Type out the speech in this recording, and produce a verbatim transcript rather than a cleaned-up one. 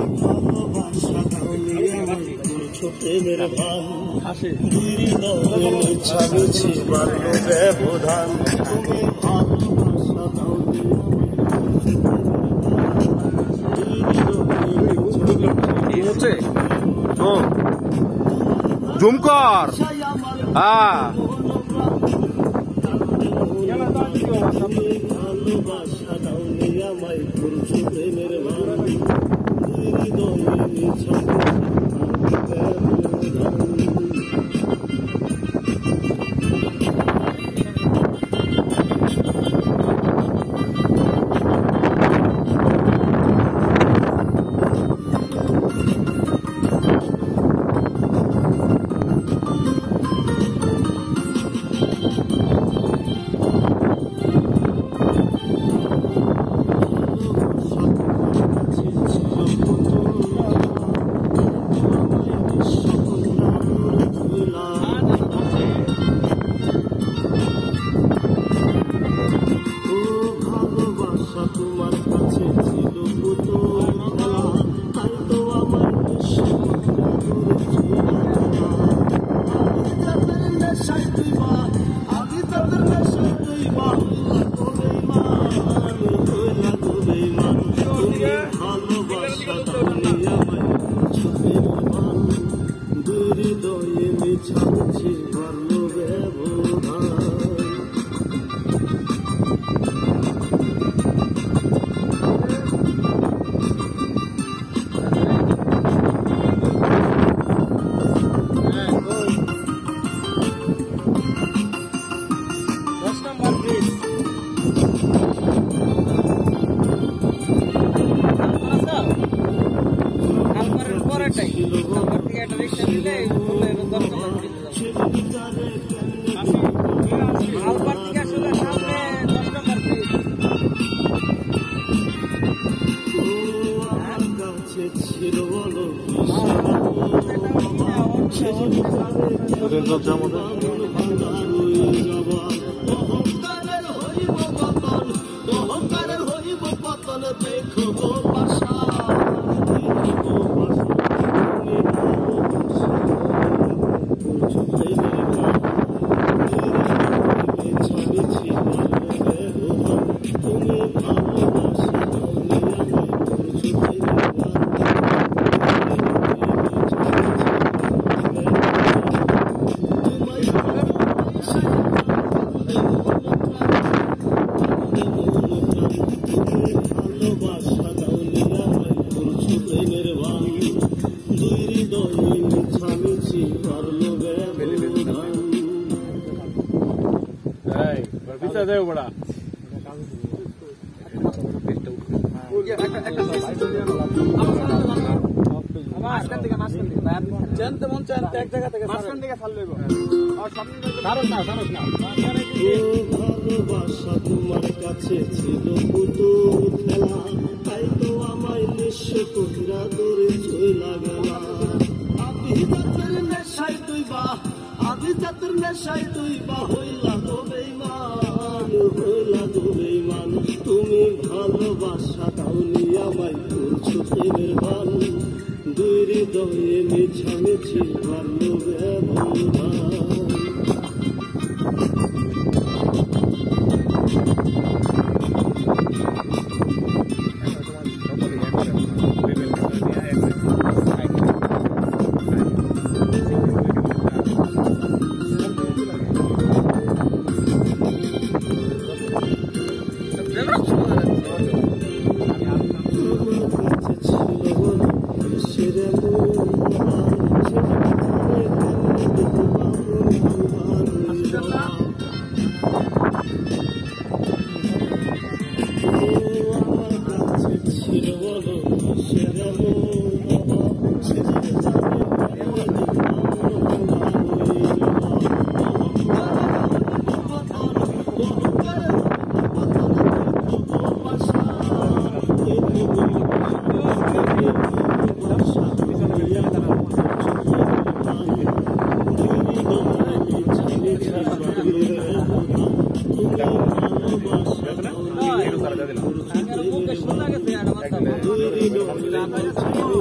প্রেমের ভান ছাড়ছি বাল্য ব্যবধান জুম কর হ্যাঁ ভালোবাসা দাওনি আমায় করছো প্রেমের ভান হৃদয়ে তোমার কাছে ছিল পুতো তাই তো আমার নেশায় তুই মা আগে তাদের নেশায় তুই মা ভালোবাসা তাহলে আমায় দুই হৃদয়ে মিছাচ্ছি ভালো ব্যবহার দেও বড়া ভালোবাসা তোমার কাছে ছিল পুতুল খেলা তাই তো আমায় নিঃস্ব কহিরা দূরে চইলা গেলা আভিজাতের নেশায় তুই বা আভিজাতের নেশায় তুই বা হইলা তো বেঈমান হইলা তো বেঈমান তুমি ভালোবাসা দাওনি আমায় করছো প্রেমের ভান দুই হৃদয়ে মিছামিছি ভালো ব্যবহার Gracias.